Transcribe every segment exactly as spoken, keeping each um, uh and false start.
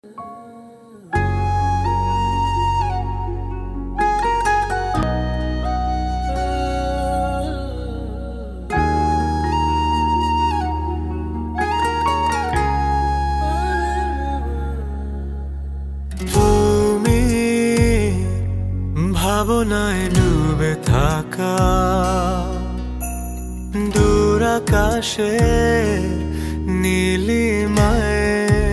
ভাবনায় ডুবে থাকা দূর আকাশে নীলিমায়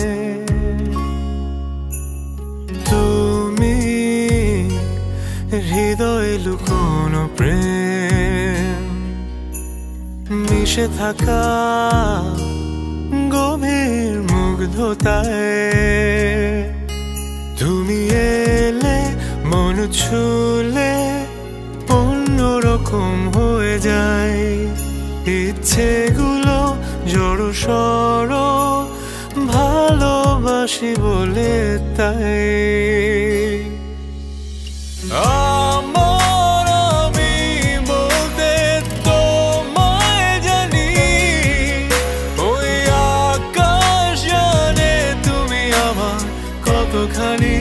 তুমি হৃদয়ে লুকোনো প্রেম মিশে থাকা গভীর মুগ্ধতায় তুমি এলে মন ছুলে অন্যরকম হয়ে যায় ইচ্ছেগুলো জড়ো সড়ো ভালোবাসি বলে তাই আমার আমি বলতে তোমায় জানি ওই আকাশ জানে তুমি আমার কতখানি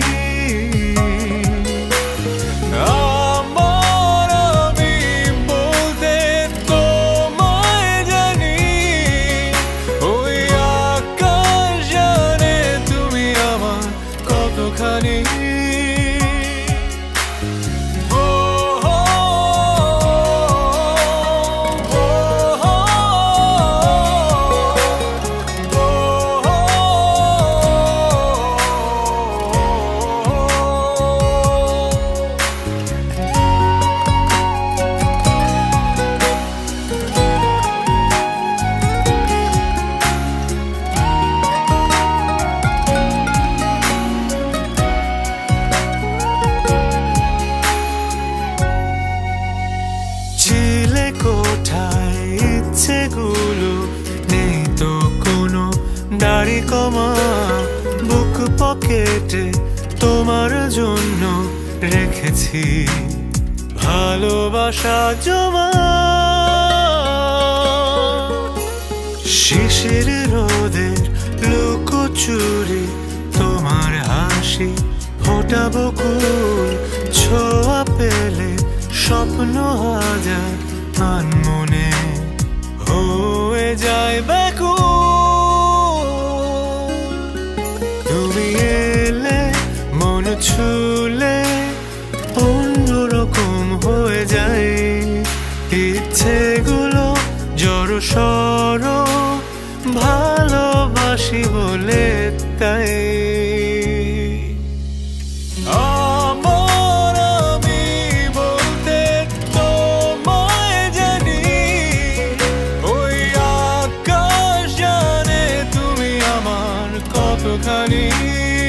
কোঠায় ইচ্ছেগুলো নেই তো কোনো দাড়ি কমা বুক পকেটে তোমার জন্য রেখেছি ভালোবাসা জমা শিশির রোদের লুকোচুরি তোমার হাসি ফোটা বকুল ছোঁয়া পেলে স্বপ্ন হাজার মনে হয়ে যায় ব্যাকুল তুমি এলে মন ছুলে অন্যরকম হয়ে যায় ইচ্ছেগুলো জড়ো সড়ো ভালোবাসি বলে তাই কতখানি